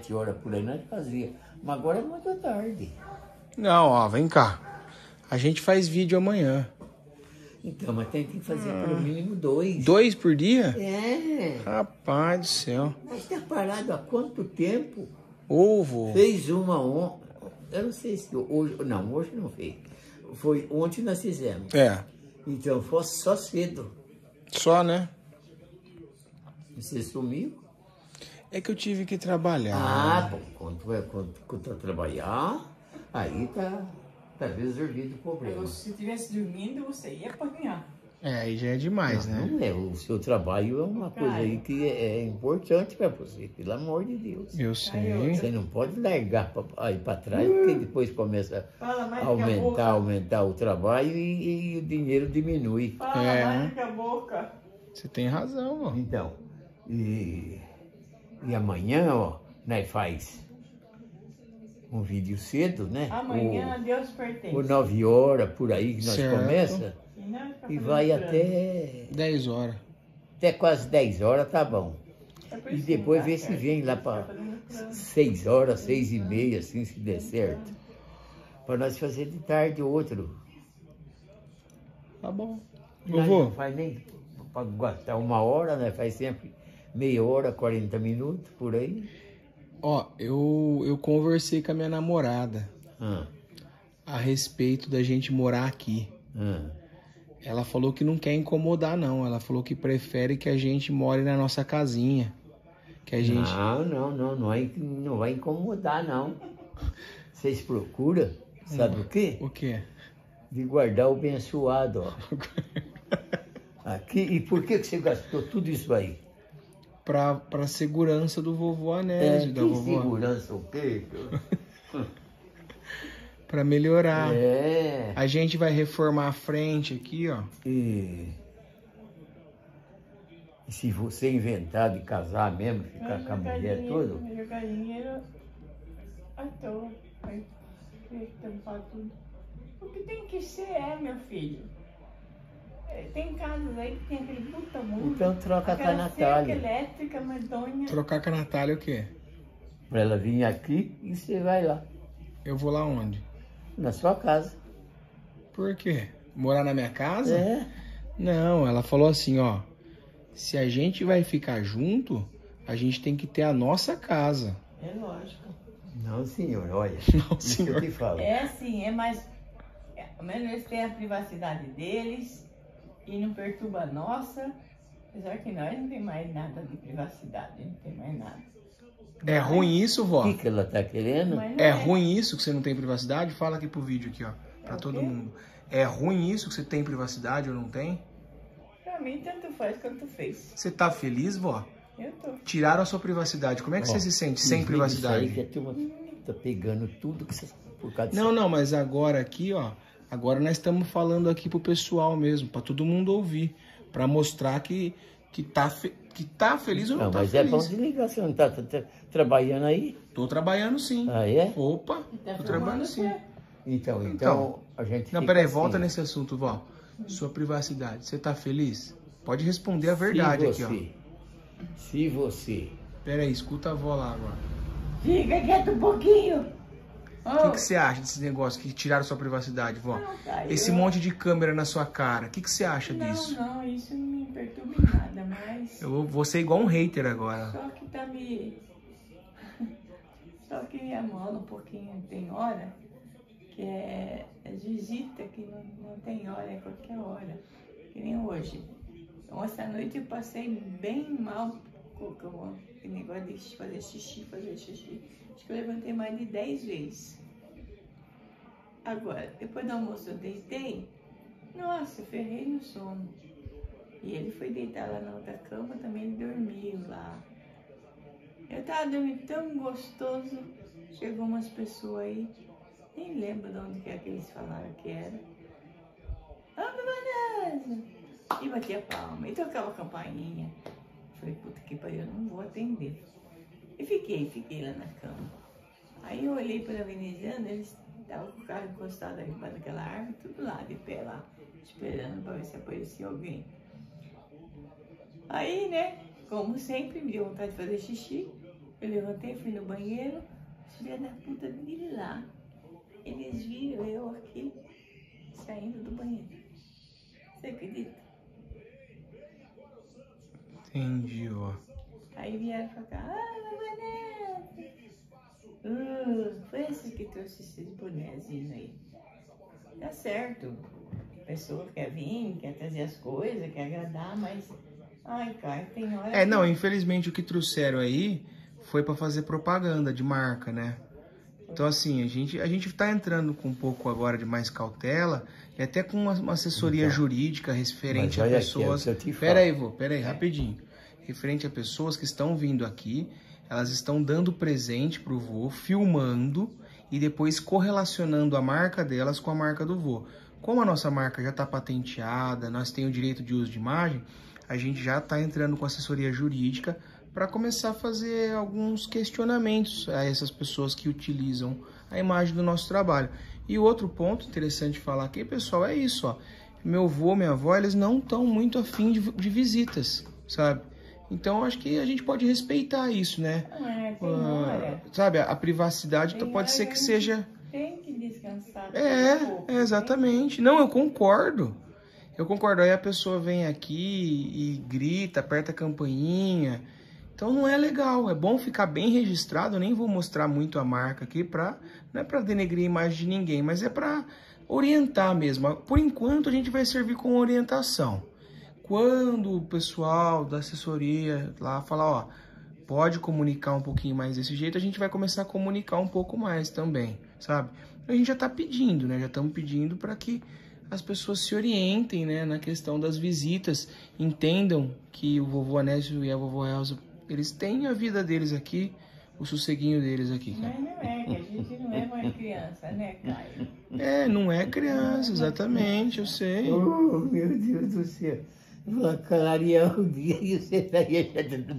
7 horas por aí nós fazia. Mas agora é muito tarde. Não, ó, vem cá. A gente faz vídeo amanhã. Então, mas tem que fazer pelo mínimo 2. 2 por dia? É. Rapaz do céu. Mas tá parado há quanto tempo? Ovo. Fez uma ontem. Eu não sei se hoje... Não, hoje não fez. Foi ontem nós fizemos. É. Então, foi só cedo. Só, né? Você sumiu? É que eu tive que trabalhar. Ah, bom, quando trabalhar, aí tá resolvido o problema. Se estivesse dormindo, você ia apanhar. É, aí já é demais, né? Não é, o seu trabalho é uma coisa aí que é importante para você, pelo amor de Deus. Eu sei. Você não pode largar aí para trás, porque depois começa a aumentar o trabalho e o dinheiro diminui. Fala mais que a boca. Você tem razão, ó. Então, e amanhã, ó, nós faz um vídeo cedo, né? Amanhã a Deus pertence. Por 9 horas, por aí que nós Certo. começa. E vai até 10 horas. quase 10 horas, tá bom. E depois ver se vem lá para 6 horas, 6 e meia, assim, se der certo. Para nós fazer de tarde outro. Tá bom. Nós Vovô, não faz nem para gastar 1 hora, né? Faz sempre meia hora, 40 minutos, por aí. ó, eu conversei com a minha namorada a respeito da gente morar aqui. Ela falou que não quer incomodar, não. Ela falou que prefere que a gente more na nossa casinha. Que a gente... Não vai incomodar, não. Vocês procuram, sabe o quê? O quê? De guardar o abençoado, ó. Aqui, e por que você gastou tudo isso aí? Pra segurança do vovô Anésio, da que vovó. segurança o quê? Pra melhorar. É. A gente vai reformar a frente aqui, ó. E se você inventar de casar mesmo, ficar com a mulher toda... Jogar dinheiro à toa. Tampar tudo. O que tem que ser meu filho. Tem casas aí que tem aquele puta muro. Então troca com a aquela cerca Natália. elétrica, medonha. Trocar com a Natália o quê? Pra ela vir aqui e você vai lá, Eu vou lá onde? na sua casa. Por quê? Morar na minha casa? É. Não, ela falou assim, ó. Se a gente vai ficar junto, a gente tem que ter a nossa casa. É lógico. Não, senhor, olha. Não, Isso senhor. que eu te falo. É assim, é mais... Ao menos eles têm a privacidade deles e não perturba a nossa. Apesar que nós não tem mais nada de privacidade, não tem mais nada. É ruim isso, vó? O que ela tá querendo? Mas não É ruim isso que você não tem privacidade? Fala aqui pro vídeo aqui, ó. Pra o todo quê? mundo. É ruim isso que você tem privacidade ou não tem? Pra mim, tanto faz quanto fez. Você tá feliz, vó? Eu tô. Tiraram a sua privacidade. Como é que você se sente sem privacidade? Isso aí que a turma tá pegando tudo que você... Por causa Não, mas agora aqui, ó. Agora nós estamos falando aqui pro pessoal mesmo, pra todo mundo ouvir. Pra mostrar que tá feliz ou não, Não, tá mas feliz. é bom desligar, você não tá trabalhando aí? Tô trabalhando sim. Ah, é? Opa, Tá tô trabalhando sim. Então a gente... Não, fica peraí, assim. volta nesse assunto, vó. Sua privacidade, você tá feliz? Pode responder a verdade aqui, ó. Se você... Peraí, escuta a vó lá agora. Fica quieto um pouquinho. O que você acha desse negócio que tiraram sua privacidade, vó? Esse monte de câmera na sua cara, o que você acha disso? Não, isso não me perturba em nada, mas... Eu vou ser igual um hater agora. Só que tá me... Só que me amola um pouquinho, tem hora, que é visita, que não tem hora, é qualquer hora. Que nem hoje. Então, essa noite eu passei bem mal com o negócio de fazer xixi. Acho que eu levantei mais de 10 vezes. Agora, depois do almoço eu deitei, nossa, eu ferrei no sono. E ele foi deitar lá na outra cama, também ele dormiu lá. Eu tava dormindo tão gostoso, chegou umas pessoas aí, nem lembro de onde que é que eles falaram que era. E batia palma, e tocava campainha. Falei, puta que pariu, eu não vou atender. E fiquei lá na cama. Aí eu olhei para a veneziana, eles estavam com o carro encostado aí embaixo daquela árvore, tudo lá, de pé lá, esperando para ver se aparecia alguém. Aí, né, como sempre, me deu vontade de fazer xixi. Eu levantei, fui no banheiro, filha da puta de lá. Eles viram eu aqui, saindo do banheiro. Você acredita? Entendi, ó. Aí vieram pra cá, Vanessa. Foi esse que trouxe esses bonezinhos aí. Tá certo. A pessoa quer vir, quer trazer as coisas, quer agradar, mas... Ai, cara, tem hora... Não, infelizmente o que trouxeram aí foi pra fazer propaganda de marca, né? Então, assim, a gente tá entrando com um pouco agora de mais cautela e até com uma assessoria jurídica referente a pessoas... Pera aí, rapidinho. Referente a pessoas que estão vindo aqui, elas estão dando presente pro vô, filmando e depois correlacionando a marca delas com a marca do vô. Como a nossa marca já tá patenteada, nós temos o direito de uso de imagem, a gente já tá entrando com assessoria jurídica para começar a fazer alguns questionamentos a essas pessoas que utilizam a imagem do nosso trabalho. E outro ponto interessante falar aqui, pessoal, é isso, ó. Meu avô, minha avó, eles não estão muito afim de visitas, sabe? Então, acho que a gente pode respeitar isso, né? Sabe, a privacidade pode ser que seja... Tem que descansar. Exatamente. Não, eu concordo. Eu concordo. Aí a pessoa vem aqui e grita, aperta a campainha... Então não é legal, é bom ficar bem registrado, eu nem vou mostrar muito a marca aqui, não é para denegrir a imagem de ninguém, mas é para orientar mesmo. Por enquanto a gente vai servir com orientação. Quando o pessoal da assessoria lá falar, ó, pode comunicar um pouquinho mais desse jeito, a gente vai começar a comunicar um pouco mais também, sabe? A gente já está pedindo, né? Já estamos pedindo para que as pessoas se orientem, né, na questão das visitas, entendam que o vovô Anésio e a vovó Elza, eles têm a vida deles aqui, o sosseguinho deles aqui. Mas não é, que a gente não é mais criança, né, Caio? Não é criança, exatamente, eu sei. Oh, meu Deus do céu. Vou clarear o dia e você estaria...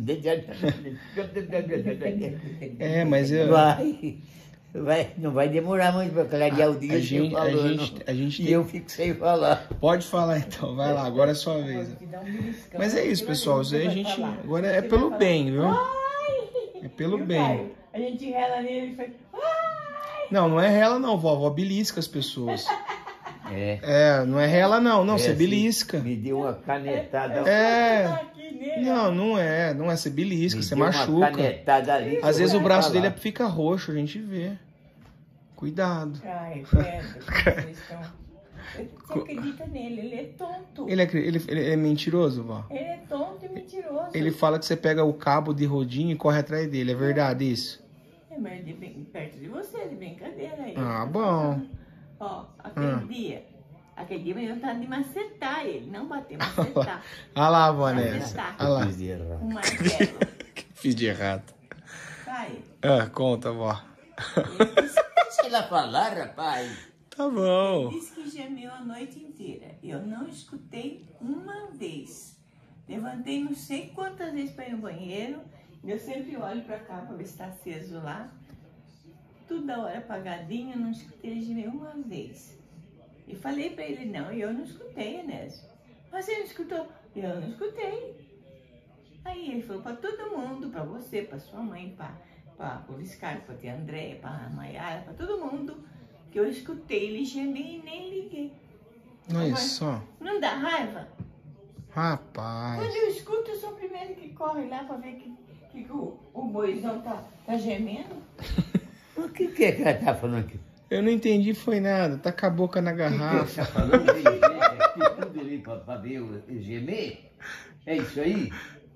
Mas eu... Não vai demorar muito para clarear o dia e eu fico sem falar. Pode falar então, vai lá, agora é a sua vez. Mas é isso, pessoal, agora é pelo bem, viu? É pelo bem. A gente rela nele e faz... Não é rela não, vovó, belisca as pessoas. Não é rela não, você belisca. Me deu uma canetada. Não é, você belisca, você machuca. Ali, às vezes o braço dele fica roxo, a gente vê. Cuidado. Ai, credo, você acredita nele, ele é tonto. Ele é mentiroso, vó? Ele é tonto e mentiroso. Ele fala que você pega o cabo de rodinho e corre atrás dele, é verdade isso? Mas perto de você, de brincadeira aí. Ah, bom. Ó, aquele dia eu tava de macetar ele, não bater, macetar. Olha lá, Vanessa. Olha lá. Um martelo. Fiz de errado. Vai. Conta, vó. Deixa ela falar, rapaz. Tá bom. Ele disse que gemeu a noite inteira. Eu não escutei uma vez. Levantei não sei quantas vezes para ir no banheiro. Eu sempre olho para cá para ver se está aceso lá. Toda hora apagadinho, não escutei ele gemer uma vez. E falei para ele, não, eu não escutei, Anésio. Mas você não escutou? Eu não escutei. Aí ele falou para todo mundo, para você, para sua mãe, para o Liscardo, para a tia Andréia, para a Maiara, para todo mundo, que eu escutei ele gemer e nem liguei. Olha só. Não dá raiva? Rapaz. Quando eu escuto, eu sou o primeiro que corre lá para ver que o boizão tá gemendo. O que é que ela tá falando aqui? Eu não entendi, foi nada. Tá com a boca na garrafa. Tá falando tudo ali pra ver o gemer? É isso aí?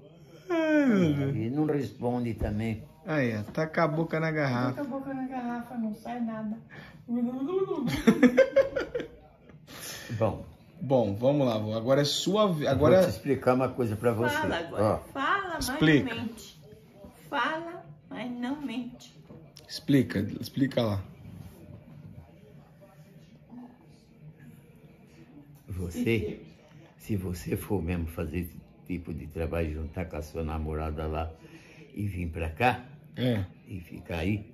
E não responde também. Aí, tá com a boca na garrafa. Tá com a boca na garrafa, não sai nada. Bom, vamos lá, vô. Agora é sua vez. Agora... Vou te explicar uma coisa pra você. Fala agora. Fala, mas explica. não mente. Fala, mas não mente. Explica lá. Se você for mesmo fazer esse tipo de trabalho, juntar com a sua namorada lá e vir pra cá, e ficar aí,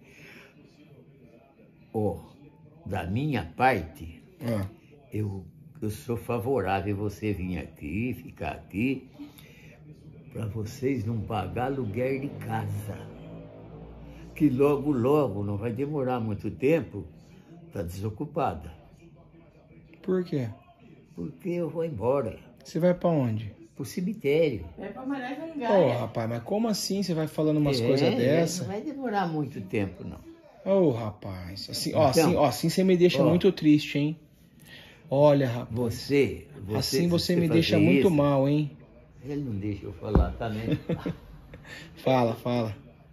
da minha parte, eu sou favorável a você vir aqui, ficar aqui, para vocês não pagar aluguel de casa. que logo, logo, não vai demorar muito tempo, tá desocupada. Por quê? Porque eu vou embora. Você vai pra onde? Pro cemitério. Vai pra Maria Ô, Jangaia. rapaz, mas como assim você vai falando umas coisas dessa? Não vai demorar muito tempo, não. Ô, rapaz, assim, Então, assim você me deixa muito triste, hein? Olha, rapaz. Assim você me deixa muito mal, hein? Ele não deixa eu falar também. Fala.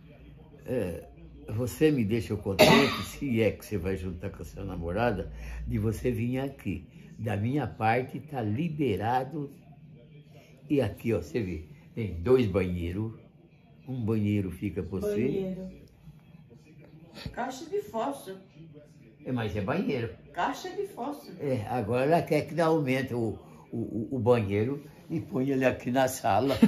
Você me deixa contente, se é que você vai juntar com a sua namorada, de você vir aqui. Da minha parte, tá liberado. E aqui, ó, você vê, tem 2 banheiros. Um banheiro fica pra você. Banheiro. Caixa de fósforo. Mas é banheiro. Caixa de fósforo. Agora ela quer que aumente o banheiro e põe ele aqui na sala.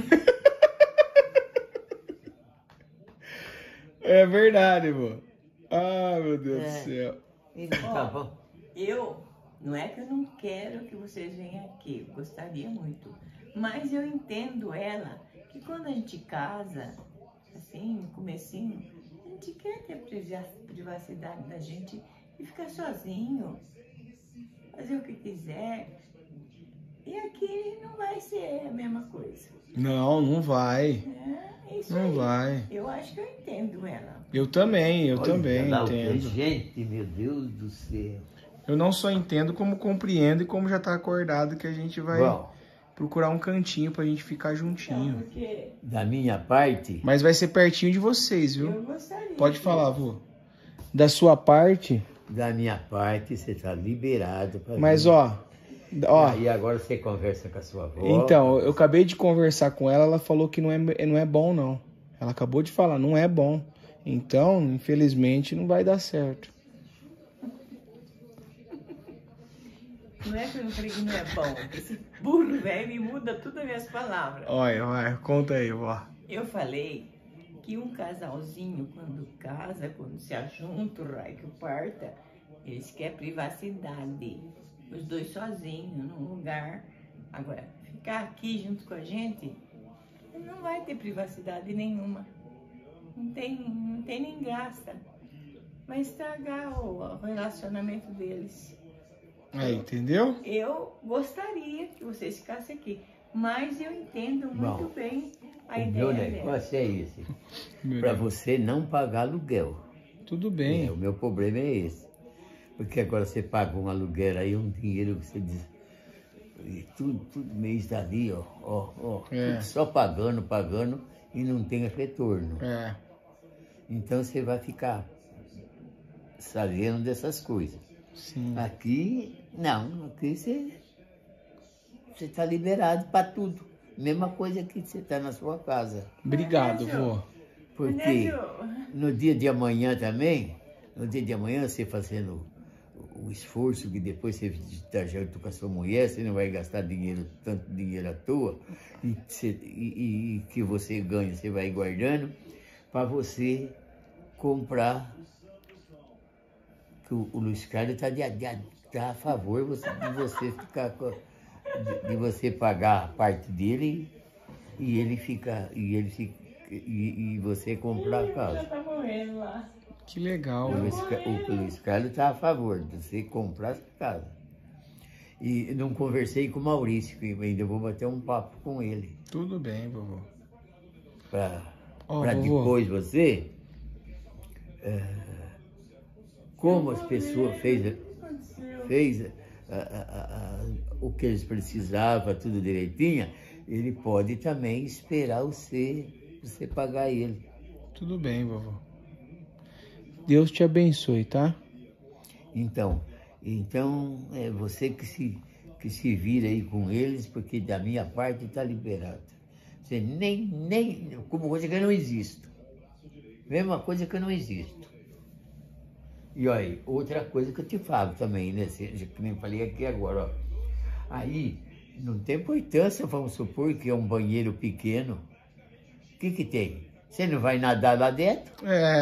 É verdade, vô. Ah, meu Deus do céu. Então, tá bom. Não é que eu não quero que vocês venham aqui, eu gostaria muito. Mas eu entendo ela, que quando a gente casa, assim, no comecinho, a gente quer ter privacidade da gente e ficar sozinho, fazer o que quiser. E aqui não vai ser a mesma coisa. Não vai. Isso não aí. Vai. Eu acho que eu entendo ela. Eu também Olha lá, entendo. Gente, meu Deus do céu. Eu não só entendo, como compreendo e como já tá acordado que a gente vai procurar um cantinho pra gente ficar juntinho. Não, porque Da minha parte... Mas vai ser pertinho de vocês, viu? eu gostaria. Pode falar, vô. Da sua parte... Da minha parte, você tá liberado pra Mas, vir. ó... Aí agora você conversa com a sua avó. Então, eu acabei de conversar com ela, ela falou que não é bom, não. Ela acabou de falar, não é bom. Então, infelizmente, não vai dar certo. Não é que eu não falei que não é bom. Esse burro velho me muda todas as minhas palavras. Olha, conta aí, vó. Eu falei que um casalzinho, quando casa, quando se ajunta, o raio que parta, eles querem privacidade. Os 2 sozinhos, num lugar. Agora, ficar aqui junto com a gente, não vai ter privacidade nenhuma. Não tem nem graça. Vai estragar o relacionamento deles. Entendeu? Eu gostaria que vocês ficassem aqui, mas eu entendo muito bem a ideia meu dela. negócio é esse. Para você não pagar aluguel. Tudo bem. O meu problema é esse. Porque agora você paga um aluguel aí, um dinheiro que você diz... E tudo mês dali, tudo só pagando e não tem retorno. Então você vai ficar sabendo dessas coisas. Sim. Aqui, não. Aqui você está liberado para tudo. Mesma coisa que você está na sua casa. Obrigado, vô. Porque no dia de amanhã também, você fazendo o esforço que depois você está junto com a sua mulher, você não vai gastar tanto dinheiro à toa, e que você ganha, você vai guardando, para você comprar. Que o Luiz Carlos está a favor de você ficar de você pagar a parte dele e você comprar a casa. Tá morrendo lá. Que legal. O Luiz Carlos está a favor de você comprar essa casa. E não conversei com o Maurício, que ainda vou bater um papo com ele. Tudo bem, vovô. Para depois você... como as pessoas fez o que eles precisavam, tudo direitinho, ele pode também esperar você pagar ele. Tudo bem, vovô. Deus te abençoe, tá? Então é você que se vira aí com eles, porque da minha parte está liberado. Você nem como coisa que eu não existo. Mesma coisa que eu não existo. E olha, outra coisa que eu te falo também, né? Que nem falei aqui agora, ó. Aí, não tem importância, vamos supor que é um banheiro pequeno. O que tem? Você não vai nadar lá dentro?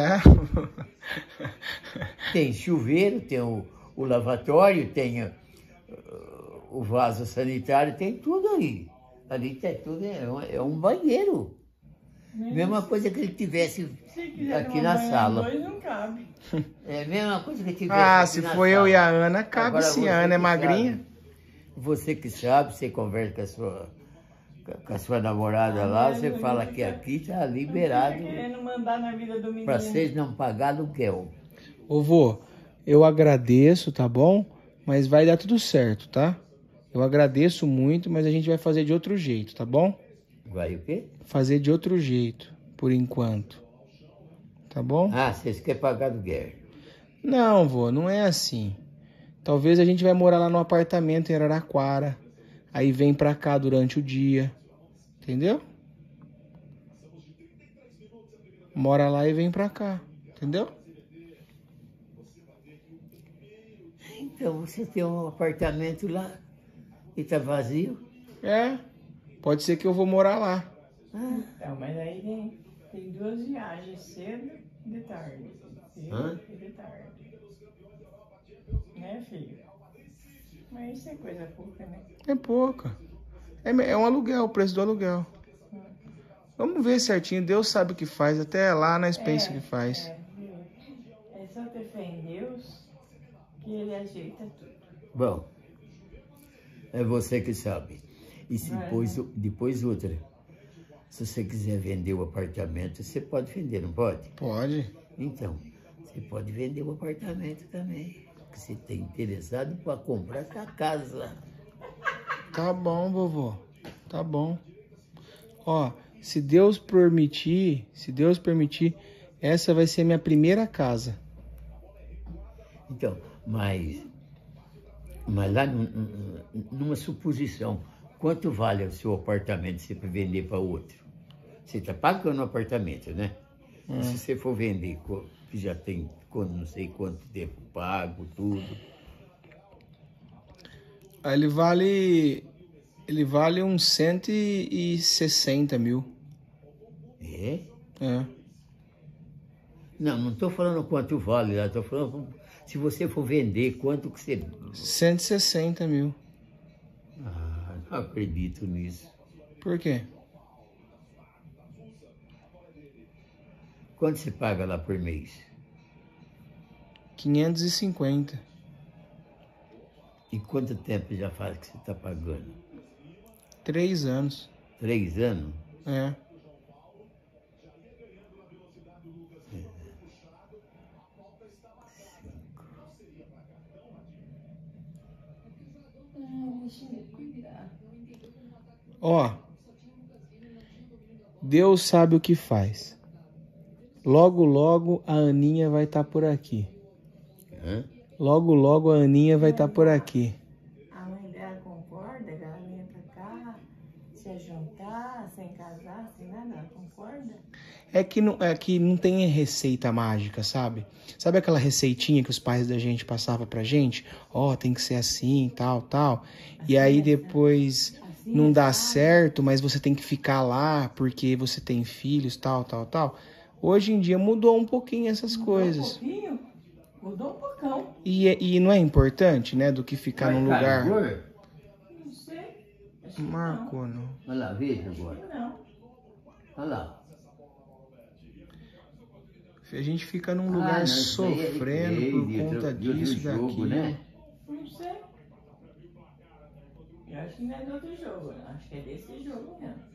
Tem chuveiro, tem o lavatório, tem o vaso sanitário, tem tudo aí. Ali tem tudo, é um banheiro. Mesma coisa que ele tivesse aqui na sala. Dois não cabe. É a mesma coisa que ele tivesse aqui na se sala. for eu e a Ana, cabe Agora, sim. A Ana é magrinha. Sabe, você que sabe, você conversa com a sua namorada lá, você fala que aqui tá liberado Querendo mandar na vida do menino. para vocês não pagar aluguel. Ô, vô, eu agradeço, tá bom? Mas vai dar tudo certo, tá? Eu agradeço muito, mas a gente vai fazer de outro jeito, tá bom? Vai o quê? Fazer de outro jeito, por enquanto. Tá bom? Ah, vocês querem pagar aluguel. Não, vô, não é assim. Talvez a gente vai morar lá no apartamento em Araraquara. Aí vem pra cá durante o dia. Entendeu? Mora lá e vem pra cá. Entendeu? Então você tem um apartamento lá e tá vazio? É. Pode ser que eu vou morar lá. Então, mas aí tem duas viagens, cedo e de tarde. Cedo e de tarde. Né, filho? Mas isso é coisa pouca, né? É pouca. É um aluguel, o preço do aluguel. Vamos ver certinho. Deus sabe o que faz. Até lá nós pensa o que faz. É só ter fé em Deus que Ele ajeita tudo. Bom, é você que sabe. E se depois outra. Se você quiser vender o apartamento, você pode vender, não pode? Pode. Então, você pode vender o apartamento também. Porque você está interessado para comprar a casa. Tá bom, vovô. Tá bom. Ó, se Deus permitir, essa vai ser minha primeira casa. Então, mas lá numa suposição, quanto vale o seu apartamento se for vender para outro? Você está pagando o apartamento, né? Se você for vender, que já tem não sei quanto tempo pago, tudo. Aí ele vale uns 160 mil. É? É. Não estou falando quanto vale lá, estou falando se você for vender, quanto que você... 160 mil. Ah, não acredito nisso. Por quê? Quanto você paga lá por mês? 550. E quanto tempo já faz que você está pagando? 3 anos. 3 anos? É. Ó, Deus sabe o que faz. Logo, logo a Aninha vai estar por aqui. Hã? Logo, logo a Aninha vai estar por aqui. A mãe dela concorda que ela venha pra cá, se juntar, sem casar, sem nada, ela concorda? É que não tem receita mágica, sabe? Sabe aquela receitinha que os pais da gente passavam pra gente? Ó, tem que ser assim, tal, tal. E aí depois não dá certo, mas você tem que ficar lá porque você tem filhos, tal, tal, tal. Hoje em dia mudou um pouquinho essas coisas. Um pouquinho? Mudou um pocão. E não é importante, né, do que ficar num lugar... Não sei. Marcou, não. Olha lá, veja agora. Não. Olha lá. A gente fica num lugar sofrendo por conta disso, daquilo. Né? Não sei. Eu acho que não é do outro jogo, não. Acho que é desse jogo mesmo.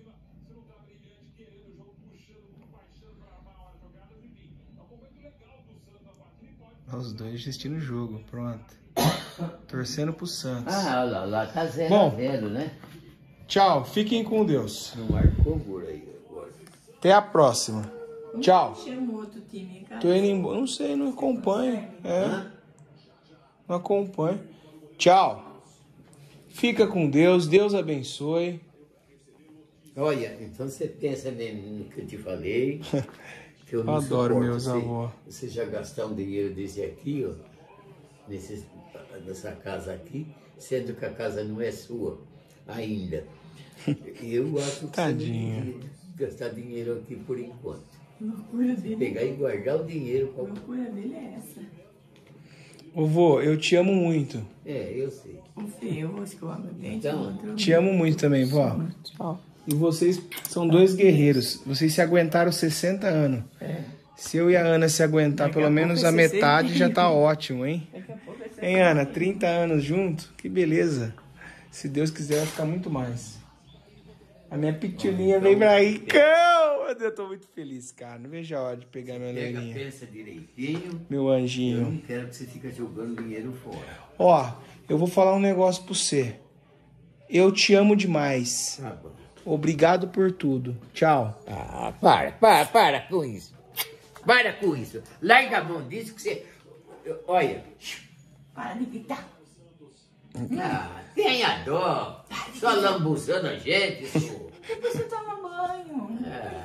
Os dois assistindo o jogo, pronto. Torcendo pro Santos. Ah, olha lá, tá 0 Bom, a 0, né? Tchau, fiquem com Deus. Não marcou por aí agora. Até a próxima. Tchau. Chama outro time, cara. Tô indo embora. Não sei, não acompanho. Não acompanho. Tchau. Fica com Deus. Deus abençoe. Olha, então você pensa no que eu te falei. Que eu não adoro suporto meus avós. Você já gastar um dinheiro desse aqui, ó, nessa casa aqui, sendo que a casa não é sua ainda. Eu acho que Tadinho. você não devia gastar dinheiro aqui por enquanto. A loucura dele. Pegar e guardar o dinheiro. A loucura dele é essa. Ô vô, eu te amo muito. É, eu sei. O feio, eu vou escovar meu dente. Então, o outro... Te amo muito também, vó. Tchau. E vocês são dois guerreiros. Vocês se aguentaram 60 anos. Se eu e a Ana se aguentar pelo menos a metade, já tá ótimo, hein? Hein, Ana? 30 anos junto? Que beleza. Se Deus quiser, vai ficar muito mais. A minha pitulinha vem pra aí. Eu tô muito feliz, cara. Não vejo a hora de pegar minha loirinha. Pensa direitinho. Meu anjinho. Eu não quero que você fique jogando dinheiro fora. Ó, eu vou falar um negócio pra você. Eu te amo demais. Tá bom. Obrigado por tudo. Tchau. Ah, para com isso. Para com isso. Larga a mão disso que você... Olha. Para de gritar. Ah, tenha dó. Só lambuzando a gente. Depois você toma banho.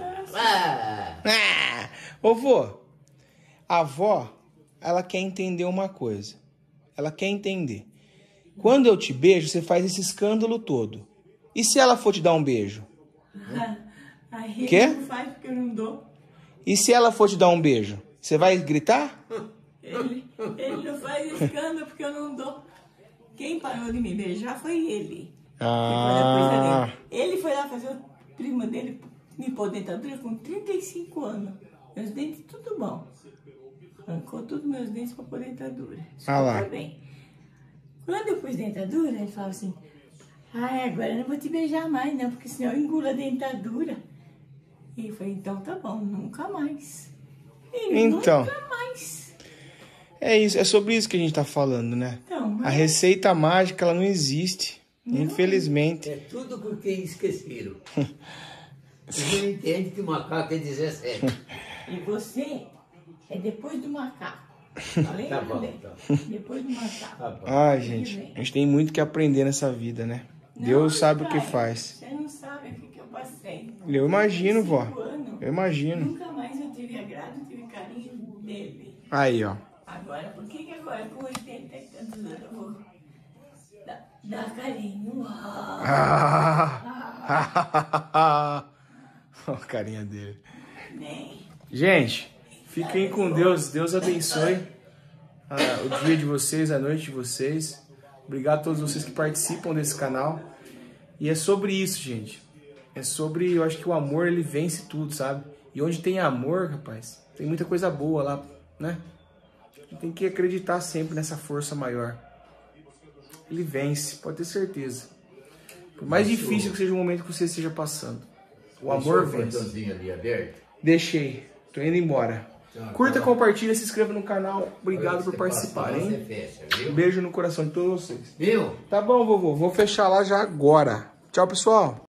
Ô, vô, a avó, ela quer entender uma coisa. Ela quer entender. Quando eu te beijo, você faz esse escândalo todo. E se ela for te dar um beijo? Aí Quê? ele não faz porque eu não dou. E se ela for te dar um beijo? Você vai gritar? Ele não faz escândalo porque eu não dou. Quem parou de me beijar foi ele. Ah. Ele foi lá fazer o primo dele me pôr dentadura com 35 anos. Meus dentes tudo bom. Arrancou todos meus dentes para pôr dentadura. Ah lá. Bem. Quando eu pus dentadura, ele falava assim: agora eu não vou te beijar mais, não, porque senão eu engulo a dentadura. E eu falei: então tá bom, nunca mais. Então. Nunca mais. É isso, é sobre isso que a gente tá falando, né? Então, A receita mágica, ela não existe. Não. Infelizmente. É tudo porque esqueceram. Você não entende que o macaco é 17. E você é depois do macaco. Falei, Tá bom, né? tá. Depois do macaco. Tá bom. Ai, gente, a gente tem muito que aprender nessa vida, né? Deus sabe o que faz. Você não sabe o que eu passei. Eu imagino, vó. 5 anos, Eu imagino. nunca mais eu tive agrado, tive carinho dele. Aí, ó. Agora, por que agora com 80 e tantos anos eu vou dar carinho? Ó, a carinha dele. Nem. Gente, fiquem com Deus. Deus abençoe o dia de vocês, a noite de vocês. Obrigado a todos vocês que participam desse canal. E é sobre isso, gente. É sobre, eu acho que o amor, ele vence tudo, sabe? E onde tem amor, rapaz, tem muita coisa boa lá, né? Tem que acreditar sempre nessa força maior. Ele vence, pode ter certeza. Por mais difícil que seja o momento que você esteja passando, o amor vence. Deixou o portãozinho ali aberto? Deixei, tô indo embora. Curta, compartilha, se inscreva no canal. Obrigado por participar, hein? Beijo no coração de todos vocês. Viu? Tá bom, vovô. Vou fechar lá já agora. Tchau, pessoal.